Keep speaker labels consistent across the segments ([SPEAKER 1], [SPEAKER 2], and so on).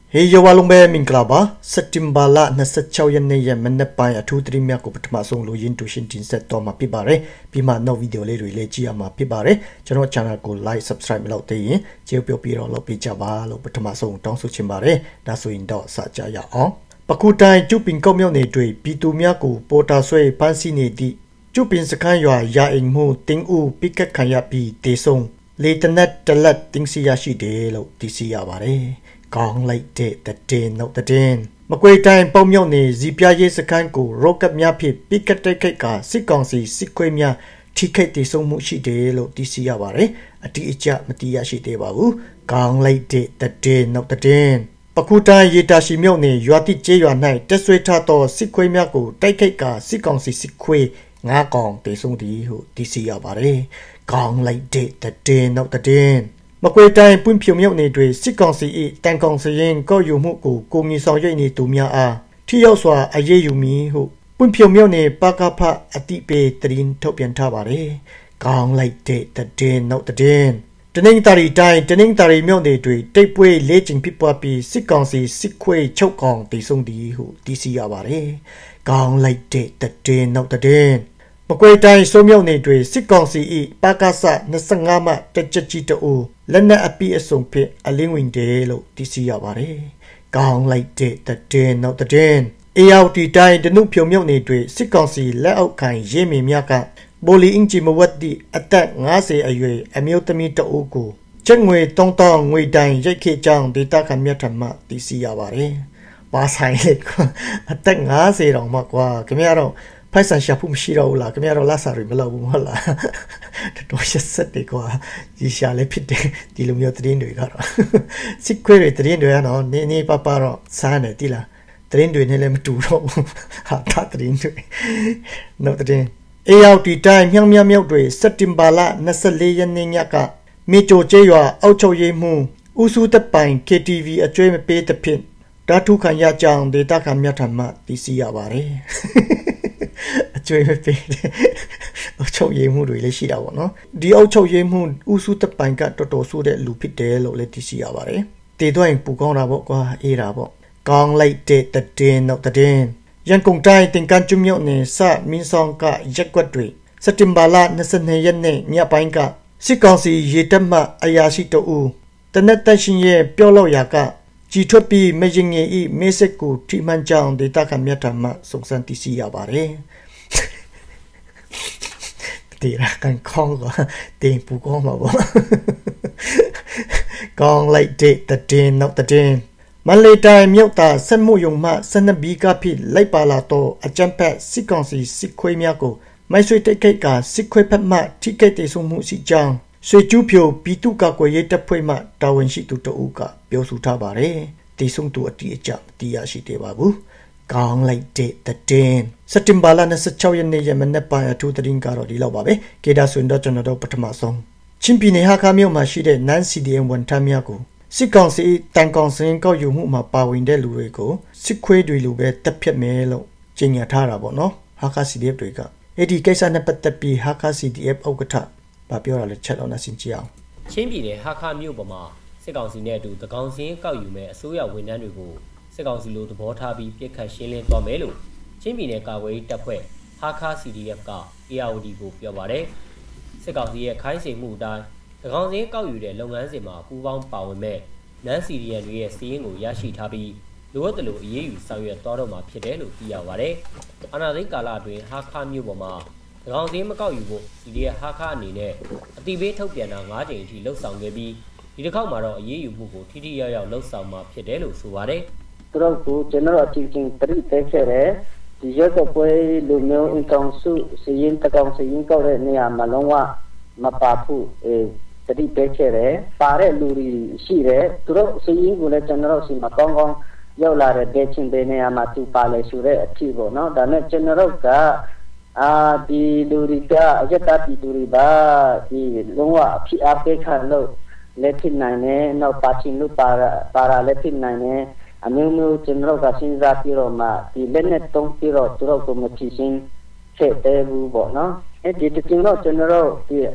[SPEAKER 1] เฮียวาลงเบมิงกลาบะสติมบาละนัสเชายันเนยมันเนปายทูตริมียกุปตมาส่งลุยินตุชินจินเซตต่อมาพิบาร์เรพิมาโนวิดีโอเลรุยเลจีอามาพิบาร์เรจนว่าช่องกูไลค์ subscribe ไม่เล่าเตยเจียวเปียวปีรอเราปีจาบาเราปตมาส่งต้องสุชิมบาร์เรดาสุอินดอสัจจายาอ๋อปะคูไตจูปิงก็มีเอาในด้วยปีตูมียกูโปตาสวยพันซีเนดีจูปินสกัยยาเองมูติงอูปิกะขันยาปีเตส่งเลตเนตตะลัดติงซียาชิเดเราติซียาบาร์เรกองไลเดตเดนนตเดนมากวยใจป้อมยองในจีพีเยสกันกูโรกับมีผิดปิกตะไคกาสิกองสีสิกวยมีที่ไคติสมุชิเดโลติสิยาบาร์เรอติอิจะมติยาชิเดบาบูกองไลเดตเดนนตเดนปกูตายเยตาชิมียวในยัวติเจยัวในเตสเวทาโตสิกวยมีกูไตไคกาสิกองสีสิกวยงากองเตสงดีหูติสิยาบาร์เรกองไลเดตเดนนตเดนมากวยใจปุ่นเพียวเมียวในด้วยสิกองสีแต่งกองสีเองก็อยู่มุกูมีสองยัยในตูมีอาที่ยาวสวาอาเยอยู่มีหูปุ่นเพียวเมียวในปากาพะอติเปตรินทบยันทาบาเรกองไลเดตเดนนตเดนตะนิงตารีใจตะนิงตารีเมียวในด้วยได้ป่วยเลจิงพิปวาปีสิกองสีสิควยเช่ากองตีทรงดีหูตีสียาบาเรกองไลเดตเดนนตเดนมากวยใจโซเมียวในด้วยสิกองสีปากาสะนสังงามะตะจจิตอูและในอภิอสงเพอลิงวินเดโลติสิยาบาเรกองไลเดตเดนนตเดนเอเอาตีใจดนุเพียวเมียวในด้วยสิกองสีและเอาไข่เยเมียกะโบลีอิงจิมวัดดีอัตตะ50อายุอเมียวตมีตะโอกูจังงวยตองงวยใดยัยเคจังดีตาคันเมียธรรมะติสิยาบาเรปาไซเลยกว่าอัตตะ50รองมากกว่าก็ไม่เอาไพ่สัญชาพุ่มชีเราล่ะก็ไม่เราลาสาริมาเราบุ้งล่ะโดยสัตว์ดีกว่าจีชาเลพิดดีลุมีตรินด้วยกันสิควยตรินด้วยเนาะนี่ป้าป้าเราสานเนี่ยที่ละตรินด้วยเนี่ยเลยมาดูเราหาตาตรินด้วยนอกตรินเอเอาตีใจเมียวด้วยสติมบาละนัสเลยันเนี่ยกะมีโจเจียวเอาโจเยมูอุสุตะปัง KTV อจวยมาเปตะพินดาทุขันยาจังเดต้าขันเมียธรรมะติสิยาบาเรช่วยไม่เป็นเอาเช่าเยี่ยมหูด้วยเลยสิดาวเนาะดีเอาเช่าเยี่ยมหูอุสุตะปังก็ตัวสู้ได้ลูพิเดโลเลติสิยาบาเรตีตัวเองปูกองราบอกว่าราบอกกองไลเดตเดนนตเดนยันคงใจติงการจุ่มยอเนี่ยซามินซองกะยักวัดด้วยสติมบาลานัสเนยันเนี่ยเนี่ยปังกะสิกองสีเยตัมมะอายาสิโตอูแต่นัดแต่ชินเย่เปียวเล่ายากะจีทวปีไม่ยิงเงี้ยเมสกูที่มันจังเดต้าคันเมียธรรมะสงสารติสิยาบาเรตีรักกันคล้องก็เตียงปูก้องมาบ่กองไลเดตเดนนตเดนมันเลยได้เมียวตาสันมุยงมาสันบีกาพิไลปาลาโตอาจารย์แพทย์สิกองสีสิควยเมียกูไม่ช่วยได้แค่กาสิควยพัดมาที่แค่เตสมุสิจังช่วยจูเพียวปีตุกากวยตะพวยมาตาวันชิตุตะอูกะเปียวสุทาบาเรตีส่งตัวอติจับตียาชิเตบาบูกองไลเดตเดนสติมบาลานัสเชายันเนยมันเนปายทูตริงการอดีเราบาเบเกดาสุนดาจนดาปฐมาสองชิมปีเนฮาคามิโอมาชิเดนันซีดีเอ็มวันทามิยากูสิกองสีตังกองสิงก็อยู่มุมาปาวินเดลูเรโกสิควยดุยลูเบตะเพียเมโลจิงยาทาราบ่เนาะฮาคาซีดีเอฟด้วยกะเอดีไกซาเนปตะปีฮาคาซีดีเอฟเอากะทะบาเปียวราเลชัดเอานาสินจิเอา
[SPEAKER 2] ချင်းပြည်နယ်ဟာခမြို့ပေါ်မှာစစ်ကောင်စီနဲ့အတူတကောင်စင်းကောက်ယူမဲ့အစိုးရဝန်ထမ်းတွေကိုစစ်ကောင်စီလိုသဘောထားပြီးပြစ်ခတ်ရှင်းလင်းသွားမယ်လို့ချင်းပြည်နယ်ကာကွယ်ရေးတပ်ဖွဲ့ဟာခ CDF က ARD ကိုပြောပါတယ်စစ်ကောင်စီရဲ့ခိုင်းစေမှုအတိုင်းတကောင်စင်းကောက်ယူတဲ့လုပ်ငန်းစဉ်မှာပူးပေါင်းပါဝင်မဲ့နန်း CDN တွေရဲ့စီးရင်ကိုရရှိထားပြီးလိုအပ်တယ်လို့အရေးယူဆောင်ရွက်သွားတော့မှာဖြစ်တယ်လို့သိရပါတယ်အာဏာသိမ်းကာလအတွင်းဟာခမြို့ပေါ်မှာတကောင်စင်းမကောက်ယူဖို့ CDF ဟာခအနေနဲ့အတိပေးထုတ်ပြန်တာ9ကြိမ်အထိလှုပ်ဆောင်ခဲ့ပြီးဒီတစ်ခေါက်မှာတော့အရေးယူမှုကိုထိထိရောက်ရောက်လှုပ်ဆောင်မှာဖြစ်တယ်လို့ဆိုပါတယ်
[SPEAKER 3] သူတို့ကကျွန်တော်အချင်းချင်းတရိတဲခဲ့တယ်ဒီရက်တော့ပွဲလူမျိုးအင်ကောင်စုစီရင်တကောင်စီရင်ကောက်တဲ့နေရာမှာလုံးဝမပါဘူးတရိတဲခဲ့တယ်ပါတဲ့လူတွေရှိတယ်သူတို့စီရင်ကိုလည်းကျွန်တော်စီမှာကောင်းကောင်းရောက်လာတဲ့ဒေချင်းတဲ့နေရာမှာသူပါလေဆိုတဲ့အဖြစ်ပေါ့နော်ဒါနဲ့ကျွန်တော်ကဒီလူတွေကအယက်တာပြည်သူတွေပါဒီလုံးဝအဖြစ်အပေးခံလို့လက်ဖြစ်နိုင်တယ်နောက်ပါချင်းလို့ပါရာလက်ဖြစ်နိုင်တယ်အမျိုးမျိုးကျွန်တော်ကစဉ်းစားပြီးတော့မှဒီလက်နဲ့တုံးပြီးတော့သူတို့ကိုမဖြစ်ရှင်းဖြစ်တယ်ဘူးပေါ့နော်အဲဒီတကယ်တော့ကျွန်တော်ဒီဟ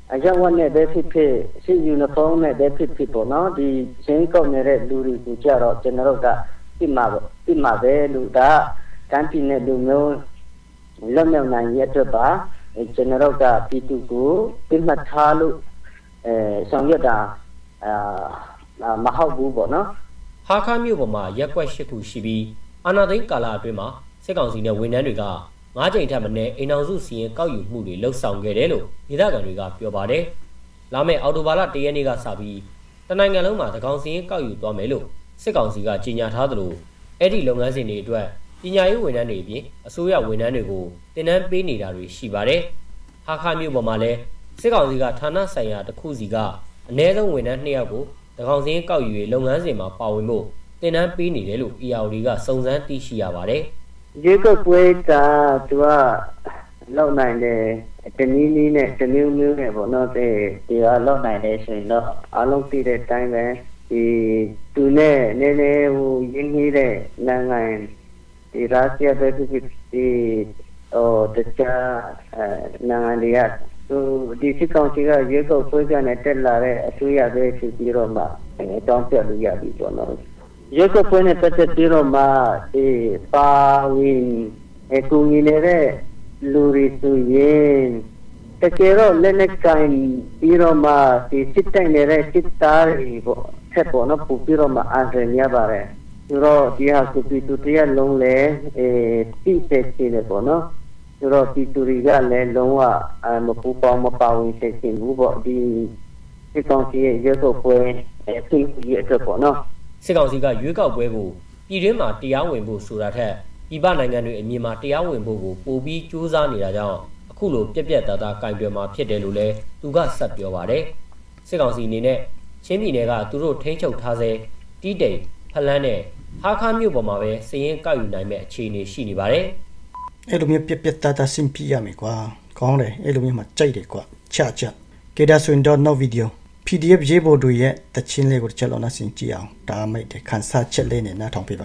[SPEAKER 3] အကြောင်းနဲ့တဲ့ဖြစ်စီယူနီဖောင်းနဲ့တဲ့ဖြစ်ပေါ့နော်ဒီချင်းကောက်နေတဲ့လူတွေကိုကြတော့ကျွန်တော်တို့ကပြစ်မှာပဲလူကတန်းပြင်းတဲ့လူမျိုးလွတ်မြောက်နိုင်ရတဲ့ပါကျွန်တော်တို့ကပြည်သူကိုပြစ်မှတ်ထားလို့ဆောင်ရွက်တာမဟုတ်ဘူးပေါ့နော်
[SPEAKER 2] ဟာခါမြို့ပေါ်မှာရက်ကွက်၈ခုရှိပြီးအာဏာသိမ်းကာလအတွင်းမှာစစ်ကောင်စီနဲ့ဝန်ထမ်းတွေက9ကြိမ်ထက်မနည်းအိမ်အောင်စုစီရင်ကောက်ယူမှုတွေလှုပ်ဆောင်ခဲ့တယ်လို့ဒေသခံတွေကပြောပါတယ်။လာမယ့်အောက်တိုဘာလ1ရက်နေ့ကစပြီးတနိုင်ငံလုံးမှာသကောင်စီရင်ကောက်ယူသွားမယ်လို့စစ်ကောင်စီကကြေညာထားသလိုအဲ့ဒီလုပ်ငန်းစဉ်တွေအတွက်ပညာရေးဝန်ထမ်းတွေအပြင်အစိုးရဝန်ထမ်းတွေကိုတင်နန်းပေးနေတာတွေရှိပါတယ်။ဟာခါမြို့ပေါ်မှာလည်းစစ်ကောင်စီကဌာနဆိုင်ရာတစ်ခုစီကအနည်းဆုံးဝန်ထမ်း2ယောက်ကိုသကောင်စီရင်ကောက်ယူရေးလုပ်ငန်းစဉ်မှာပါဝင်ဖို့တင်နန်းပေးနေတယ်လို့ EAO ကစုံစမ်းသိရှိရပါတယ်
[SPEAKER 3] ။ဒီကပွဲကသူကလောက်နိုင်တယ်တနည်းနည်းနဲ့တမျိုးမျိုးနဲ့ပေါ့နော်ဒီကလောက်နိုင်တယ်ဆိုရင်တော့အားလုံးသိတဲ့အတိုင်းပဲဒီသူနဲ့နည်းနည်းဟိုရင်းနှီးတဲ့နိုင်ငံဒီရုရှားပဲဖြစ်ဒီတခြားနိုင်ငံတွေကဒီစစ်ကောင်စီကရေကောက်ပွဲကနေတက်လာတဲ့အစိုးရပဲဖြစ်ပြီးတော့မှတောင်းပြလို့ရပြီပေါ့နော်ရေကောက်ပွဲနဲ့ပတ်သက်ပြီးတော့မှဒီပါဝင်ကူညီနေတဲ့လူတွေဆိုရင်တကယ်တော့လက်နဲ့ကိုင်ပြီးတော့မှဒီစစ်တိုင်နေတဲ့စစ်သားတွေပေါ့ဆက်ပေါ်တော့ပူပြီးတော့မှအားရရပါတယ်သူတို့ဒီဟာကိုပြည်သူတရားလုံးလဲတိကျချင်တယ်ပေါ့နော်သူတို့ပြည်သူတွေကလည်းလုံးဝမပူပေါင်းမပါဝင်စေချင်ဘူးပေါ့ဒီစစ်ကောင်စီရဲ့ရေကောက်ပွဲဖြစ်ရတဲ့ပေါ့နော်
[SPEAKER 2] စစ်ကောင်စီကရွေးကောက်ပွဲကိုပြည်တွင်းမှာတရားဝင်ဖို့ဆိုတာထက်ပြည်ပနိုင်ငံတွေအမြင်မှာတရားဝင်ဖို့ကိုပိုပြီးစူးစမ်းနေတာကြောင့်အခုလိုပြက်ပြက်သားသားကင်တွယ်မှာဖြစ်တယ်လို့လည်းသူကဆက်ပြောပါတယ်စစ်ကောင်စီအနေနဲ့ချင်းပြည်နယ်ကသူတို့ထိန်းချုပ်ထားစေတီးတိမ်ဖလန်းနဲ့ဟာခါမြို့ပေါ်မှာပဲစည်ရင်ကောက်ယူနိုင်မဲ့အခြေအနေရှိနေပါတယ်
[SPEAKER 1] အဲ့လိုမျိုးပြက်ပြက်သားသားဆင်ပြရမယ်ကွာကောင်းတယ်အဲ့လိုမျိုးမှကြိုက်တယ်ကွာချကေဒါဆွင်တော့ no video PDF ရေးပေါ်တွေရဲ့တချင်းလေးကိုချက်လို့နားဆင်ကြည့်အောင်ဒါမိတ်တဲ့ခန်းစားချက်လေးနဲ့နားထောင်ပေးပါ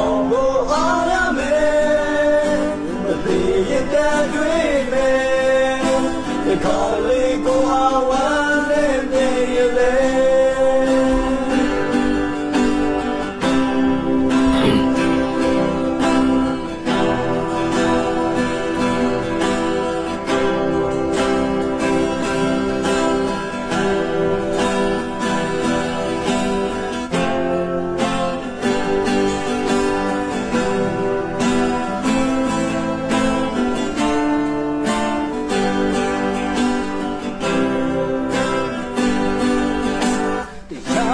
[SPEAKER 4] Dreaming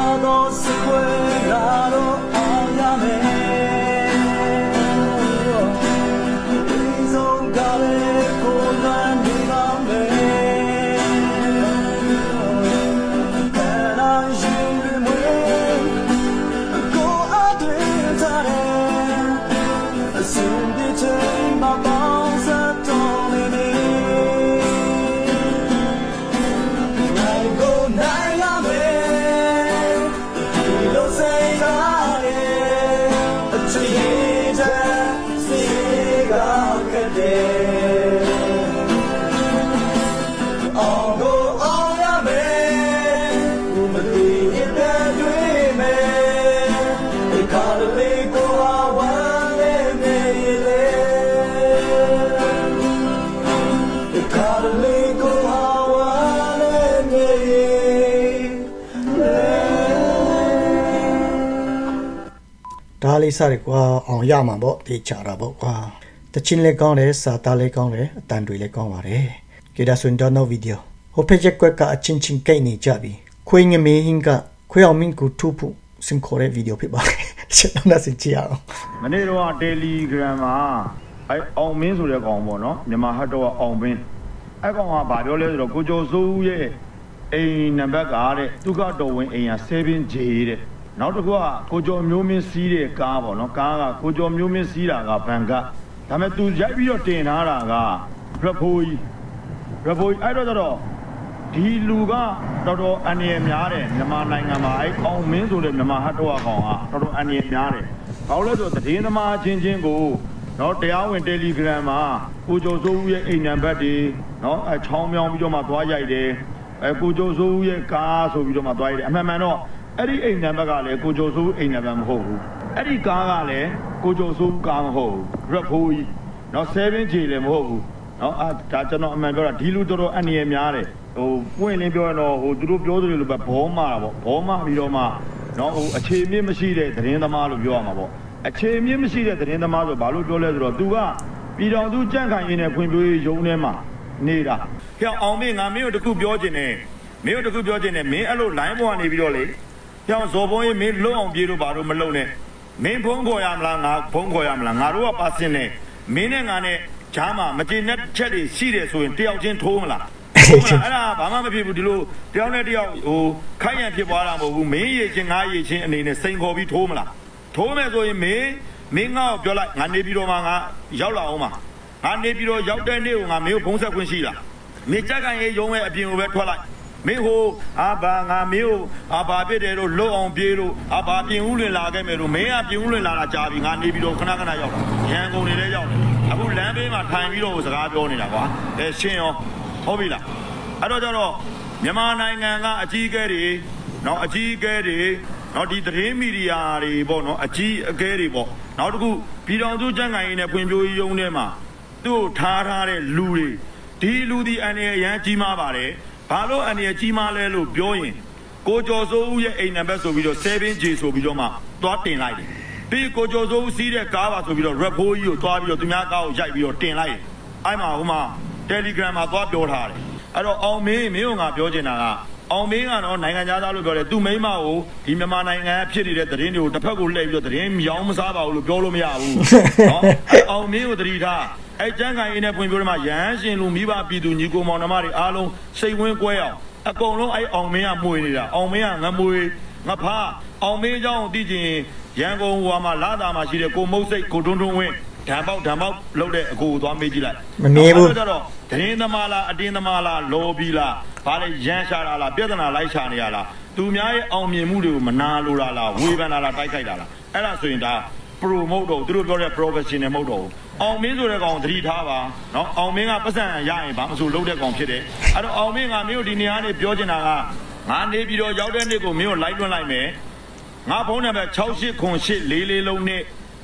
[SPEAKER 1] ဒါလေးစားရကွာအောင်ရမှာပေါ့တေချာတာပေါ့ကွာတချင်းလေးကောင်းတယ်စာသားလေးကောင်းတယ်အတန်တွေလေးကောင်းပါတယ်ကေဒါဆွန်တော့ ဗီဒီယိုဟိုဖေဂျက်ကွက်ကအချင်းချင်းကိတ်နေကြပြီခွေးငမေးဟင်းကခွေးအောင်မင်းကိုထူဖို့စင်ခေါ်တဲ့ဗီဒီယိုဖြစ်ပါတယ်ကျွန်တော်လည်းစကြည့်အောင်
[SPEAKER 4] မနေ့တော့ Telegram မှာအောင်မင်းဆိုတဲ့ကောင်ပေါ့နော်မြန်မာဟတ်တော့အောင်မင်းအဲ့ကောင်ကဗာပြောလဲဆိုတော့ကိုကျော်စိုးရဲ့အိမ်နံပါတ်ကတဲ့သူကတော်ဝင်အိမ်က 7J တဲ့နောက်တစ်ခုကကိုကျော်မျိုးမင်းစီးတဲ့ကားပေါ့နော်ကားကကိုကျော်မျိုးမင်းစီးတာကဘန်ကဒါပေမဲ့သူရိုက်ပြီးတော့တင်ထားတာကရဖိုးကြီးအဲ့တော့ဒီလူကတော်တော်အန္တရာယ်များတယ်မြန်မာနိုင်ငံမှာအောင်မင်းဆိုတဲ့မြန်မာဟတ်တော့ကောင်ကတော်တော်အန္တရာယ်များတယ်ဘာလို့လဲဆိုတော့သတင်းသမားချင်းချင်းကိုနော်တရားဝင် Telegram မှာကိုကျော်စိုးဦးရဲ့အိမ်နံပါတ်တွေနော်ချောင်းမြောင်းပြီးတော့မှသွားရိုက်တယ်ကိုကျော်စိုးဦးရဲ့ကားဆိုပြီးတော့မှသွားရိုက်တယ်အမှန်တော့အဲ့ဒီအိမ်နံပါတ်ကလည်းကိုကျော်စိုးဦးအိမ်နံပါတ်မဟုတ်ဘူးအဲ့ဒီကားကလည်းကိုကျော်စိုးဦးကားမဟုတ်ဘူးရက်ဖိုးကြီးနော် 7J လည်းမဟုတ်ဘူးနော်ဒါကျွန်တော်အမှန်ပြောတာဒီလူတော်တော်အန္တရာယ်များတယ်ဟိုပွင့်လင်းပြောရင်တော့ဟိုသူတို့ပြောသလိုလိုပဲဘောမာတာပေါ့ဘောမာပြီးတော့မှနော်ဟိုအခြေမြင့်မရှိတဲ့သတင်းသမားလို့ပြောရမှာပေါ့အခြေမြင့်မရှိတဲ့သတင်းသမားဆိုဘာလို့ပြောလဲဆိုတော့ तू ကပြည်တော်သူကြန့်ခိုင်ရင်းနဲ့ဖွံ့ဖြိုးရေးရုံးထဲမှာနေတာပြောင်းအောင်မင်းငါမင်းတို့တခုပြောချင်တယ်မင်းတို့တခုပြောချင်တယ်မင်းအဲ့လို line ပေါ်ကနေပြီးတော့လေပြောင်းဇော်ဘုံရေးမင်းလုံအောင်ပြေလို့ဘာလို့မလုံနဲ့မင်းဖုံးခေါ်ရမလားငါဖုံးခေါ်ရမလားငါတို့ကပါစင်နေမင်းနဲ့ငါနဲ့ဂျားမှာမကျေနပ်ချက်တွေရှိတယ်ဆိုရင်တယောက်ချင်းထိုးမလားအဲ့ဒါဘာမှမဖြစ်ဘူးဒီလိုတယောက်နဲ့တယောက်ဟိုခိုင်းရန်ဖြစ်သွားတာမဟုတ်ဘူးမင်းရေချင်းငါရေချင်းအနေနဲ့စိန်ခေါ်ပြီးထိုးမလားထိုးမယ်ဆိုရင်မင်းငါ့ကိုပြောလိုက်ငါနေပြီးတော့မှငါရောက်လာအောင်ပါငါနေပြီးတော့ရောက်တဲ့နေ့ကိုငါမင်းကိုဖုံးဆက်ခွင့်ရှိလားမင်းကြက်ကန်ရေးရုံးရဲ့အပြင်ကိုပဲထွက်လိုက်မင်းဟိုဘာငါမင်းကိုဘာဖြစ်တယ်လို့လုံအောင်ပြေးလို့ဘာပြင်ဦးလွင်လာခဲ့မယ်လို့မင်းကပြင်ဦးလွင်လာတာကြာပြီငါနေပြီးတော့ခဏရောက်တာရန်ကုန်နေလဲရောက်တယ်အခုလမ်းဘေးမှာထိုင်ပြီးတော့စကားပြောနေတာကွာရှင်းရောဟုတ်ပြီလားအဲ့တော့ကျတော့မြန်မာနိုင်ငံကအကြီးအကဲတွေနော်အကြီးအကဲတွေနော်ဒီသတင်းမီဒီယာတွေပေါ့နော်အကြီးအကဲတွေပေါ့နောက်တစ်ခုပြည်တော်စုကြံ့ခိုင်ရေးနဲ့ဖွံ့ဖြိုးရေးရုံးထဲမှာသူ့ထားတဲ့လူတွေဒီလူဒီအန်ရရန်ကြီးမားပါတယ်ဘာလို့အန်ရကြီးမားလဲလို့ပြောရင်ကိုကျော်စိုးဦးရဲ့အိမ်နံပါတ်ဆိုပြီးတော့ 7J ဆိုပြီးတော့မှသွားတင်လိုက်တယ်ပြီးကိုကျော်စိုးဦးစီးတဲ့ကားပါဆိုပြီးတော့ Red Bull ကြီးကိုသွားပြီးတော့သူများကားကိုရိုက်ပြီးတော့တင်လိုက်တယ်အဲ့မှာဟိုမှာ Telegram မှာသွားပြောထားတယ်အဲ့တော့အောင်မင်းကငါပြောချင်တာကအောင်မင်းကတော့နိုင်ငံသားလို့ပြောတယ်သူမိမကိုဒီမြန်မာနိုင်ငံဖြစ်နေတဲ့သတင်းတွေကိုတစ်ဖက်ကိုလှည့်ပြီးတော့သတင်းမြောင်းမစားပါဘူးလို့ပြောလို့မရဘူးနော်အောင်မင်းကိုတတိထားအဲ့ကျန်းခိုင်ရေးနဲ့ဖွံ့ဖြိုးရေးမှာရဟန်းရှင်လူမိဘပြည်သူညီကိုမောင်နှမတွေအားလုံးစိတ်ဝင်းကွဲအောင်အကုန်လုံးအဲ့အောင်မင်းကမှွေနေတာအောင်မင်းကငမွေငဖားအောင်မင်းเจ้าသိချင်ရန်ကုန်ဟိုမှာလာတာမှာရှိတဲ့ကိုမုတ်စိတ်ကိုတွန်းဝင်းဓာတ်ပေါက်လုပ်တဲ့အကိုကိုသွားမေးကြည့်လိုက်
[SPEAKER 1] မမေးဘူး
[SPEAKER 4] အဲ့တော့သတင်းသမားလားအတင်းသမားလားလော်ဘီလားဘာလဲရန်ရှာတာလားပြဿနာလိုက်ရှာနေရလားသူများရဲ့အောင်မြင်မှုတွေကိုမနာလိုတာလားဝေဖန်တာလားတိုက်ခိုက်တာလားအဲ့ဒါဆိုရင်ဒါ promote တော့သူတို့ပြောတဲ့ professional မဟုတ်တော့ဘူးအောင်မင်းဆိုတဲ့ကောင်သတိထားပါနော်အောင်မင်းကပတ်စံရရင်ဘာမှမဆိုလုပ်တဲ့ကောင်ဖြစ်တယ်အဲ့တော့အောင်မင်းကမင်းတို့ဒီနေရာနေပြောချင်တာကငါနေပြီးတော့ရောက်တဲ့နေ့ကိုမင်းကိုလိုက်လွှတ်လိုက်မယ်ငါဖုန်းနံပါတ်680844လုံးနဲ့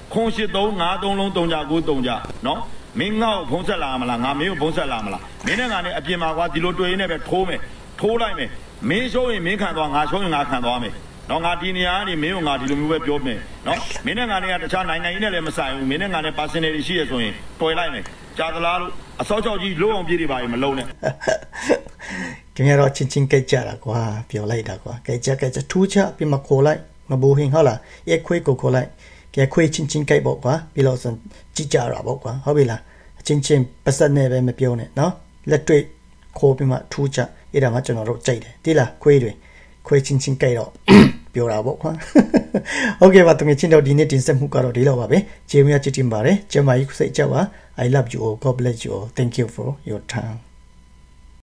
[SPEAKER 4] 083533လုံး3ကြ9 3ကြနော်မင်းငါ့ကိုဖုန်းဆက်လာမလားငါမင်းကိုဖုန်းဆက်လာမလားမင်းနဲ့ငါနဲ့အပြင်မှာကွာဒီလိုတွေ့ရင်းနဲ့ပဲထိုးလိုက်မယ်မင်းရှုံးရင်မင်းခံသွားငါရှုံးရင်ငါခံသွားမယ်နော်ငါဒီနေရာကနေမင်းကိုငါဒီလိုမျိုးပဲပြောမယ်နော်မင်းနဲ့ငါနဲ့ကတခြားနိုင်ငံကြီးနဲ့လည်းမဆိုင်ဘူးမင်းနဲ့ငါနဲ့ personality ရှိရဆိုရင်တွေ့လိုက်မယ်ကြာသလားလို့အစောချောက်ကြီးလုံးအောင်ပြေးတွေပါရင်မလုံးနဲ့
[SPEAKER 1] nghe rồi chín cái chả là quá biểu lại đã quá cái chả thu chả bị mà khô lại mà bù hình họ là ek khuê cổ khô lại cái khuê chín cái bộ quá bị lo xong chỉ chả ra bộ quá họ bị là chín bớt sân này về mà biểu này nó là tuyệt khô bị mà thu chả ý là mà cho nó rốt chạy đấy tí là khuê rồi khuê chín cái đó biểu ra bộ quá ok và tụi mình trên đầu đi nên tin xem hút cả rồi đi đâu vậy bé chiều mai chỉ tìm bà đấy chiều mai cũng sẽ chào I love you all God bless you all thank you for your time